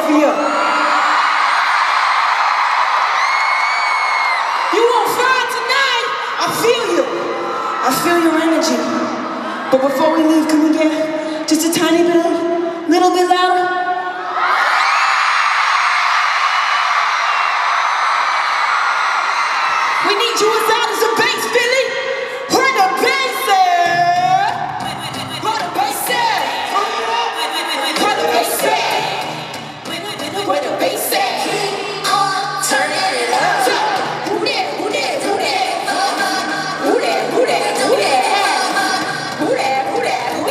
for you. You on fire tonight? I feel you. I feel your energy. But before we leave, can we get just a tiny bit, little bit louder? We need you as loud as the bass, Billy. Where the bass at? Where the bass at? Where the bass at? Where the bass at? Keep on turning it up. So, who that? Who that? Who that? Who that? Who that? Who that? Who that? Who that? Who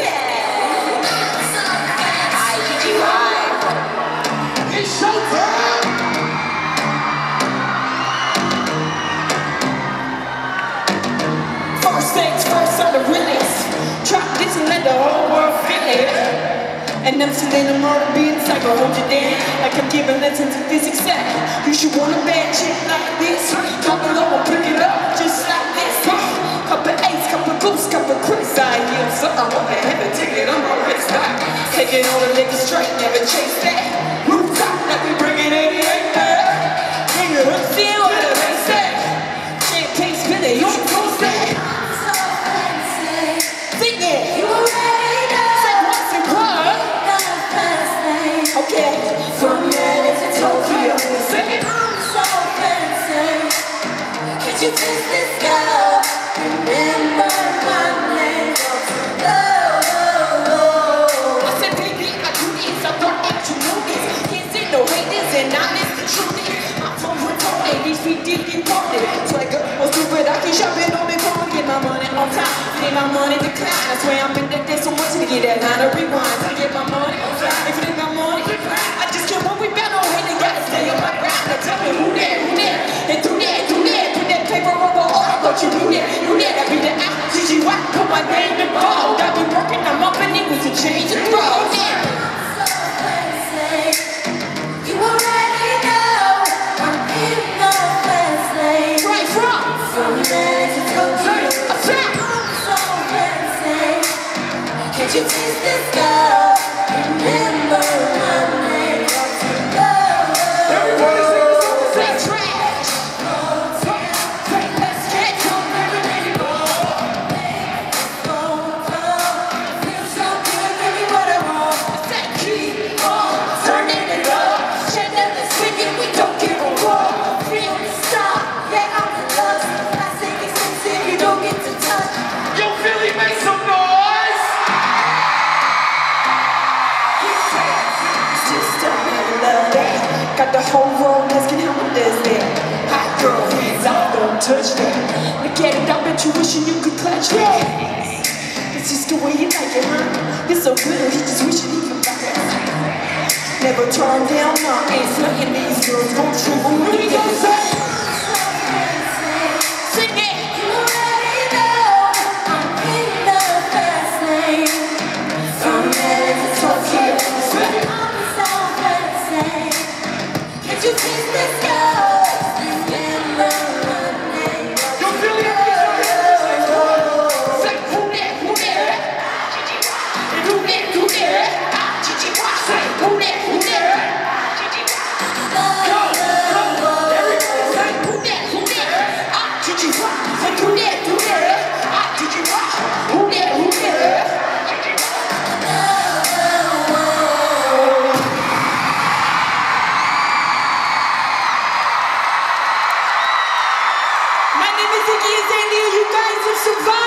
that? I-G-G-Y. It's showtime. First things first, I'm the realest. Drop this and let the whole world feel it. And I'm still in the mode of being psycho. Hold you down like I'm giving lessons in physics. You should want a bad chick like this. Couple low, pick it up just like this. Couple ace, couple goose, couple Chris. I hear something, I want to have a ticket on my wrist. Taking all the niggas straight, never chase that. Rooftop, let me bring it 88 back. Bring it up, see what the bass say. Champagne spinning, you should post that. Sing it. You already know. Say what's in what? Okay. From LA to Tokyo. Sing it. I'm so fancy. Can't you taste this girl? Remember my name. Oh, oh, oh. I said, baby, I do this. I want it to know this. Can't say no haters and I miss the truth. I'm from Retone. These feet deep imported. Swagger, oh stupid, I keep shopping on me. Get my money on time. Get my money decline. I swear I'm in the day so much to get that line of rewind. I get my money on time. If it ain't my money, I just can't what we bet on. Hey, they gotta stay on my ground. Now tell me who that, and do that, do that. Put that paper over all. Don't you do that, I be the I-G-G-Y. Put my name in bold. I've been working, I'm up and it was a change of road. You already know I'm in the fast lane. Right from LA to Tokyo. Can't you taste this girl? Remember my name. Everybody sing the song the same track. Let's get to everybody. Feel so good, give me what I want. I said keep on turning it up. Shit that is swinging, we don't give a fuck. Feel the stop, yeah, I'm the lust. Plastic expensive, you don't get to touch. Yo, Philly, make some noise. Got the whole world asking how it does that. Hot girl, hands off, don't touch that. Look at it, I bet you wishing you could clutch that. It's just the way you like it, huh? You're so good, he just wishing he could fuck it. Never turn down, no, ain't nothing these girls gon' trip on me. Sing it! You already know I'm in the fast lane. From LA to Tokyo. You taste this girl, remember my name. You feel it? Say who that, who that? And who that, who that? Say who that, who that? Go, go, everybody say who that, who that? Say who that, who that? Who that, who that? My name is Iggy Azalea, you guys have survived.